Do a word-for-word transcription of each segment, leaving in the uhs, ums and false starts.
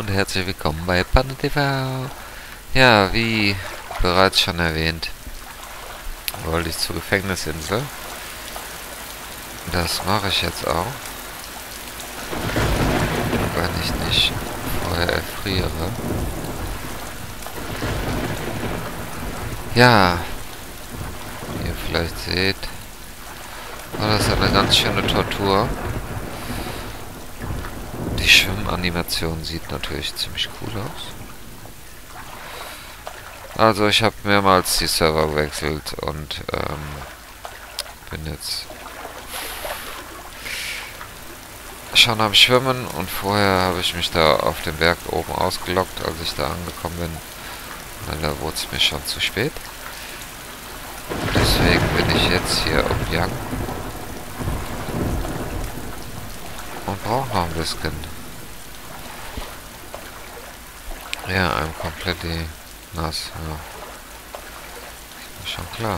und herzlich willkommen bei Panda T V. Ja, wie bereits schon erwähnt, wollte ich zur Gefängnisinsel. Das mache ich jetzt auch. Wenn ich nicht vorher erfriere. Ja, wie ihr vielleicht seht, war das eine ganz schöne Tortur. Die Schwimmanimation sieht natürlich ziemlich cool aus. Also ich habe mehrmals die Server gewechselt und ähm, bin jetzt schon am Schwimmen, und vorher habe ich mich da auf dem Berg oben ausgeloggt, als ich da angekommen bin. Und da wurde es mir schon zu spät. Deswegen bin ich jetzt hier auf Jagd und brauche noch ein bisschen. Ja, I'm completely nass, ja. Ist mir schon klar.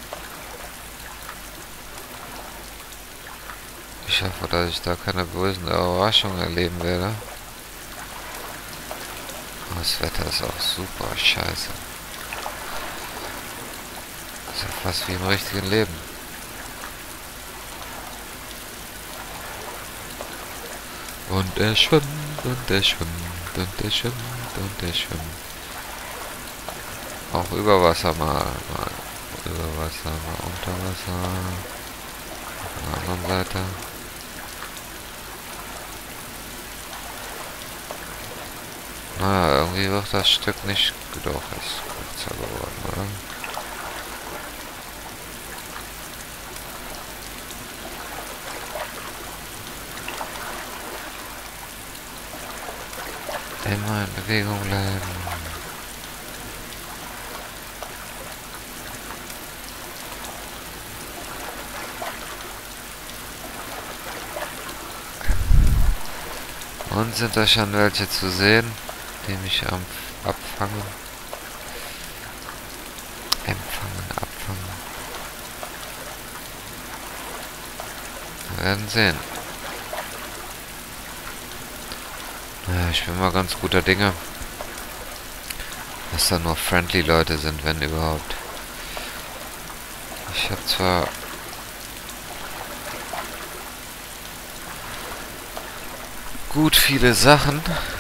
Ich hoffe, dass ich da keine bösen Überraschungen erleben werde. Das Wetter ist auch super scheiße. Ist ja fast wie im richtigen Leben. Und er schwimmt, und er schwimmt, und er schwimmt, und er schwimmt. Auch über Wasser mal, mal über Wasser, mal unter Wasser. Auf der anderen Seite. Naja, irgendwie wird das Stück nicht doch ist kürzer geworden, oder? Immer in Bewegung bleiben. Und sind da schon welche zu sehen, die mich am abfangen? Empfangen, abfangen. Wir werden sehen. Ja, ich bin mal ganz guter Dinge, dass da nur friendly Leute sind, wenn überhaupt. Ich habe zwar gut viele Sachen,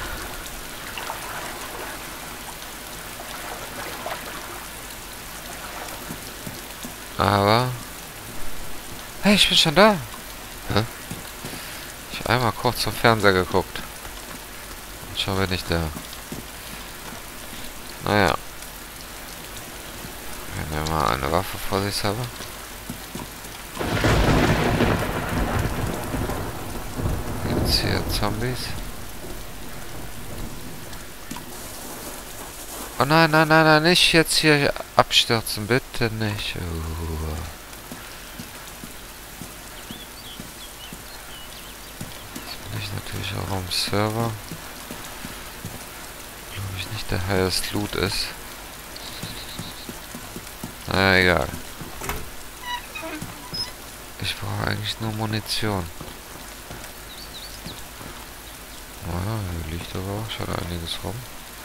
aber hey, ich bin schon da. Hä? Ich habe einmal kurz zum Fernseher geguckt. Schon bin ich da. Naja. Wenn er mal eine Waffe vor sich habe. Gibt's hier Zombies? Oh nein, nein, nein, nein, nicht jetzt hier abstürzen, bitte nicht. Uh. Jetzt bin ich natürlich auch am Server. Der highest Loot ist. Na egal. Ich brauche eigentlich nur Munition. Naja, hier liegt aber auch schon einiges rum.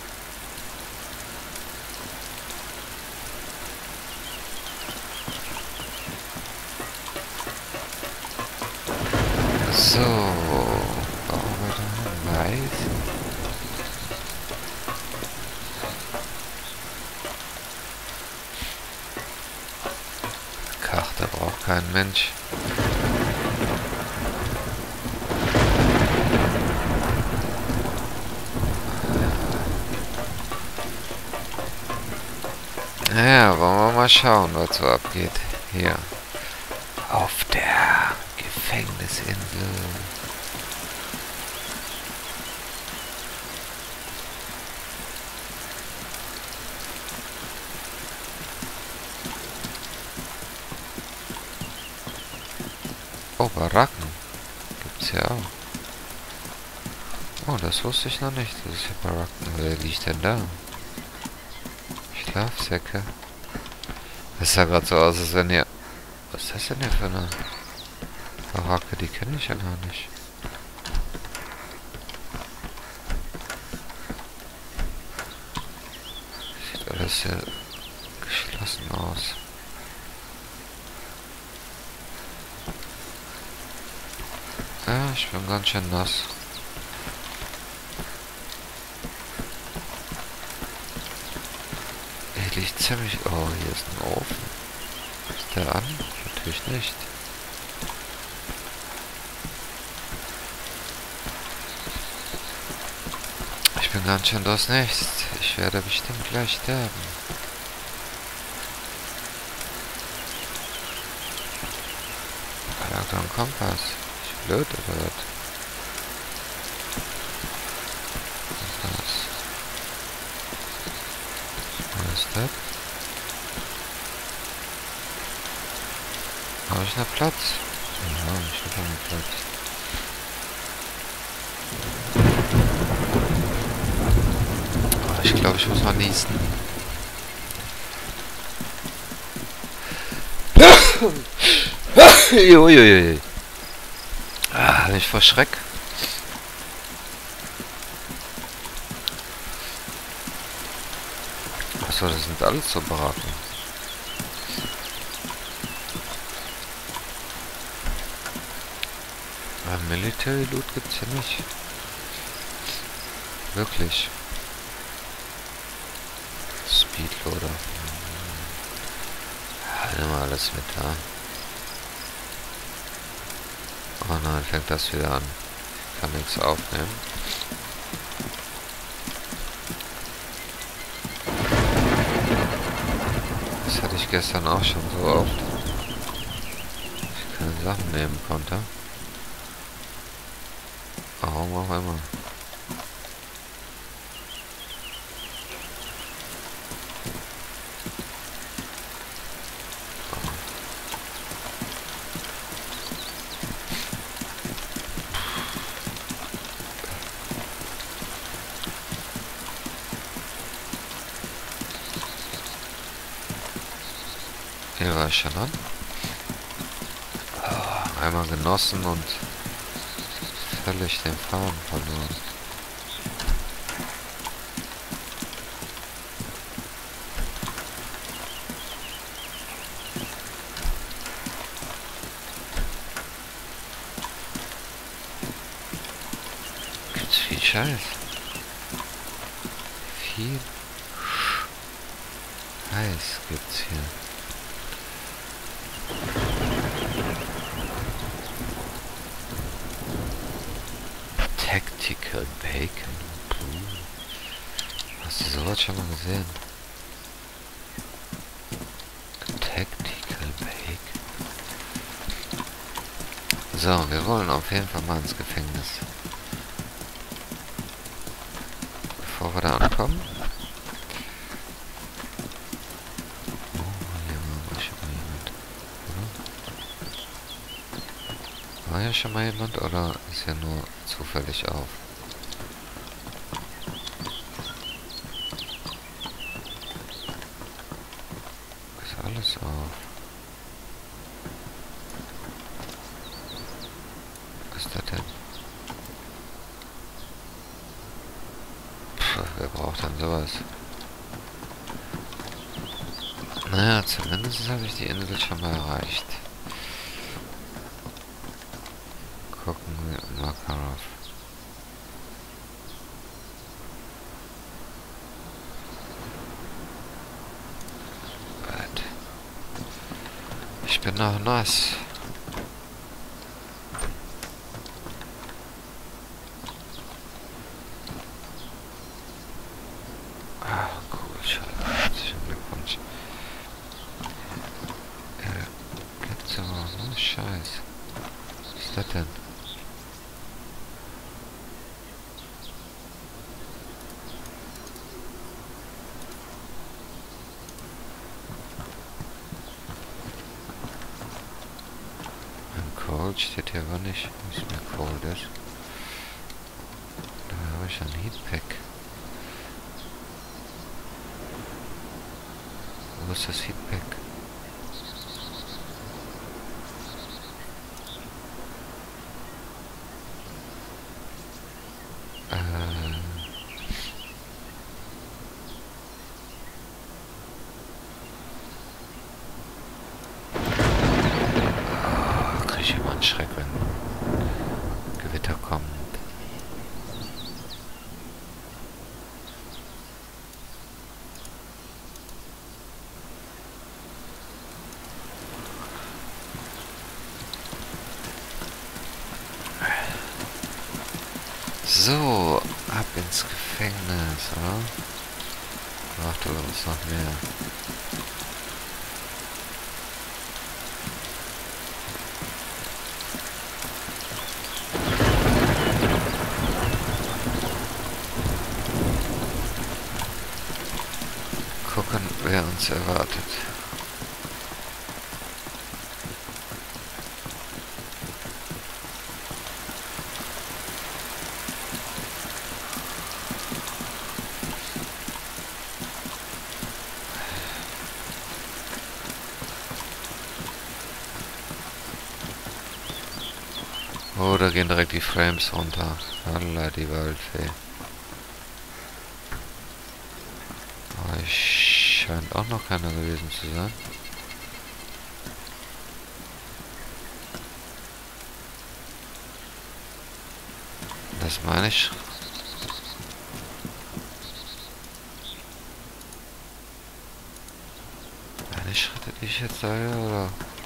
So. Brauchen wir da Weiß? Da braucht kein Mensch. Naja, wollen wir mal schauen, was so abgeht. Hier. Auf der Gefängnisinsel. Oh, Baracken. Gibt's ja auch. Oh, das wusste ich noch nicht. Das ist ja Baracken. Wer liegt denn da? Schlafsäcke. Das sah gerade so aus, als wenn ihr... Was ist das denn hier für eine Baracke? Die kenne ich ja gar nicht. Sieht alles sehr geschlossen aus. Ja, ich bin ganz schön nass. Hier liegt ziemlich... Oh, hier ist ein Ofen. Ist der an? Natürlich nicht. Ich bin ganz schön durchsnächst. Ich werde bestimmt gleich sterben. Verlangt einen Kompass. Ich blöd oder was? Was ist das? Was ist das? Habe ich noch Platz? Ja, ich habe noch Platz. Oh, ich glaube, ich muss mal niesen. Uiuiui. Ah, ich vor Schreck. Achso, das sind alles so Baracken. Ah, Military Loot gibt's hier nicht. Wirklich. Speedloader. Ja, nimm mal alles mit da. Oh nein, fängt das wieder an. Ich kann nichts aufnehmen. Das hatte ich gestern auch schon so oft. Dass ich keine Sachen nehmen konnte. Warum auch immer. Hier war ich schon an. Oh, einmal genossen und völlig den Faden verloren. Gibt's viel Scheiß. Viel Scheiß gibt's hier. Tactical Bacon. Puh. Hast du sowas schon mal gesehen? Tactical Bacon. So, wir wollen auf jeden Fall mal ins Gefängnis. Bevor wir da ankommen. Oh, hier war schon mal jemand. Oder? War ja schon mal jemand oder ist ja nur zufällig auf? Ist alles auf. Was ist das denn? Puh, wer braucht denn sowas? Naja, zumindest habe ich die Insel schon mal erreicht. Gucken wir Makarov. Ich bin noch nass. Ah, cool, schon. Herzlichen Glückwunsch. Ja, gibt's aber nur Scheiß. Was ist das denn? Cold steht hier aber nicht, wie es mir cold ist. Da habe ich ein Heatpack. Wo ist das Heatpack? Äh. kein Schreck, wenn Gewitter kommt. So, ab ins Gefängnis, oder? Macht er uns noch mehr. Gucken, wer uns erwartet. Oh, da gehen direkt die Frames runter. Allah, die Waldfee. Aber ich scheint auch noch keiner gewesen zu sein. Das meine ich. Meine Schritte, die ich jetzt sage, oder?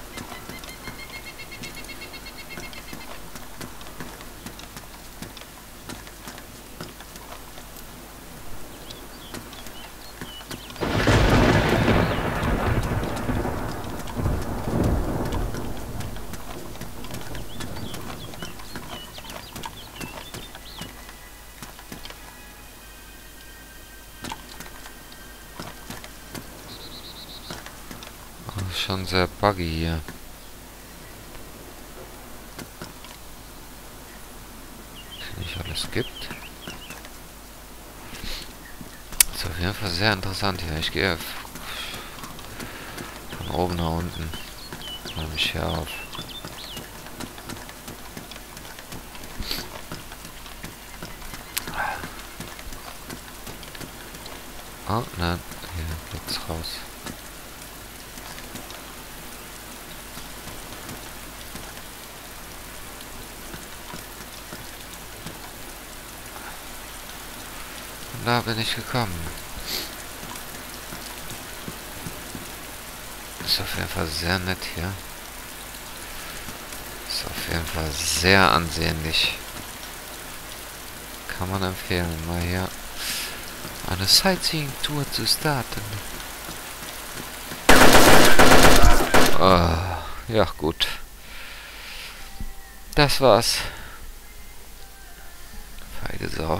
Schon sehr buggy hier. Was nicht alles gibt. Ist auf jeden Fall sehr interessant hier. Ich gehe von oben nach unten. Räume mich hier auf. Oh nein, hier geht's raus. Da bin ich gekommen. Ist auf jeden Fall sehr nett hier. Ist auf jeden Fall sehr ansehnlich. Kann man empfehlen, mal hier eine Sightseeing-Tour zu starten. Oh, ja gut. Das war's. Feige Sau.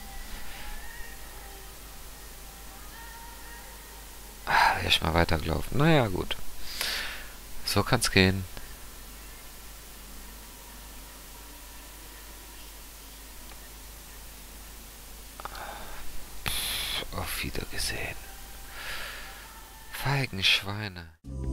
Wäre ich mal weitergelaufen. Naja, gut. So kann's gehen. Pff, auf Wiedergesehen. Feigen Schweine.